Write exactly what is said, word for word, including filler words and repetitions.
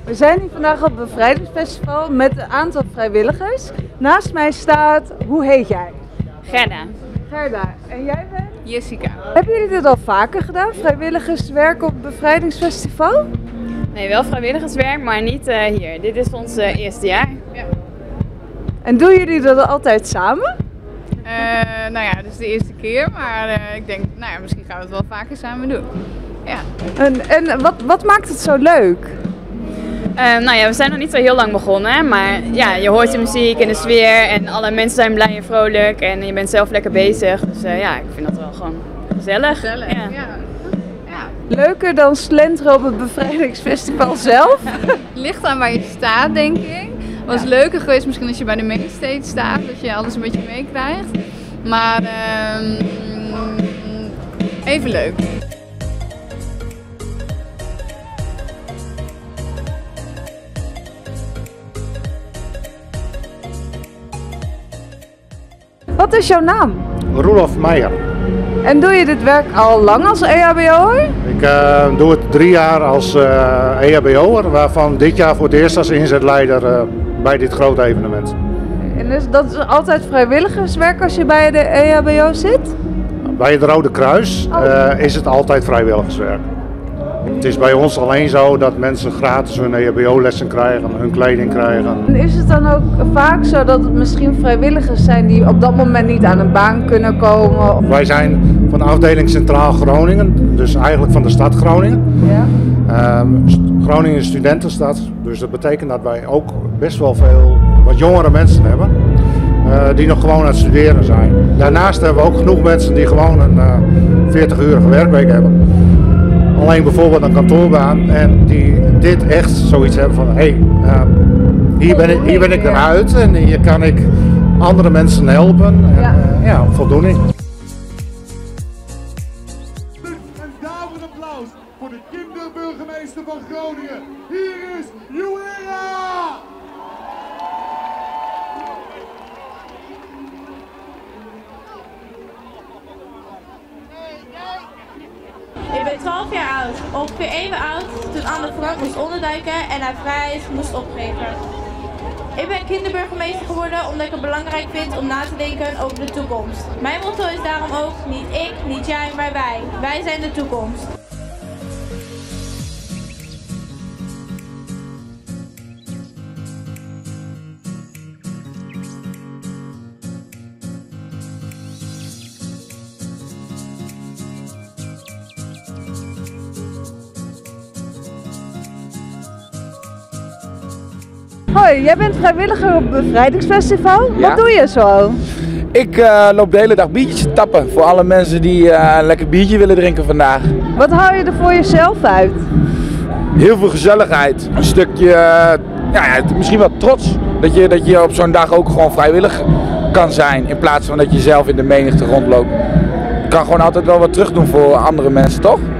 We zijn hier vandaag op het Bevrijdingsfestival met een aantal vrijwilligers. Naast mij staat, hoe heet jij? Gerda. Gerda. En jij bent? Jessica. Hebben jullie dit al vaker gedaan, vrijwilligerswerk op het Bevrijdingsfestival? Nee, wel vrijwilligerswerk, maar niet uh, hier. Dit is ons uh, eerste jaar. Ja. En doen jullie dat altijd samen? Uh, nou ja, dit is de eerste keer, maar uh, ik denk, nou ja, misschien gaan we het wel vaker samen doen. Ja. En, en wat, wat maakt het zo leuk? Uh, nou ja, we zijn nog niet zo heel lang begonnen, maar ja, je hoort de muziek en de sfeer en alle mensen zijn blij en vrolijk en je bent zelf lekker bezig. Dus uh, ja, ik vind dat wel gewoon gezellig. Gezellig, ja. ja. ja. Leuker dan slenteren op het Bevrijdingsfestival zelf? Ligt aan waar je staat, denk ik. Was ja. leuker geweest misschien als je bij de mainstage staat, dat je alles een beetje meekrijgt. Maar uh, even leuk. Wat is jouw naam? Roelof Meijer. En doe je dit werk al lang als E H B O'er? Ik uh, doe het drie jaar als uh, E H B O'er, waarvan dit jaar voor het eerst als inzetleider uh, bij dit grote evenement. En is dat altijd vrijwilligerswerk als je bij de E H B O zit? Bij het Rode Kruis oh. uh, is het altijd vrijwilligerswerk. Het is bij ons alleen zo dat mensen gratis hun E H B O-lessen krijgen, hun kleding krijgen. En is het dan ook vaak zo dat het misschien vrijwilligers zijn die op dat moment niet aan een baan kunnen komen? Wij zijn van de afdeling Centraal Groningen, dus eigenlijk van de stad Groningen. Ja. Um, Groningen is een studentenstad, dus dat betekent dat wij ook best wel veel wat jongere mensen hebben. Uh, die nog gewoon aan het studeren zijn. Daarnaast hebben we ook genoeg mensen die gewoon een uh, veertig-urige werkweek hebben. Alleen bijvoorbeeld een kantoorbaan en die dit echt zoiets hebben van hé, hey, uh, hier, ben ik, hier ben ik eruit en hier kan ik andere mensen helpen. En, ja. Uh, ja, voldoening. Een daverend applaus voor de kinderburgemeester van Groningen. Hier is Juwera! Ik ben twaalf jaar oud, ongeveer even oud toen Anne Frank moest onderduiken en haar vrijheid moest opgeven. Ik ben kinderburgemeester geworden omdat ik het belangrijk vind om na te denken over de toekomst. Mijn motto is daarom ook niet ik, niet jij, maar wij. Wij zijn de toekomst. Hoi, jij bent vrijwilliger op het Bevrijdingsfestival. Ja. Wat doe je zo? Ik uh, loop de hele dag biertjes te tappen voor alle mensen die uh, een lekker biertje willen drinken vandaag. Wat haal je er voor jezelf uit? Heel veel gezelligheid. Een stukje, uh, ja, ja, misschien wel trots. Dat je, dat je op zo'n dag ook gewoon vrijwillig kan zijn. In plaats van dat je zelf in de menigte rondloopt. Je kan gewoon altijd wel wat terug doen voor andere mensen, toch?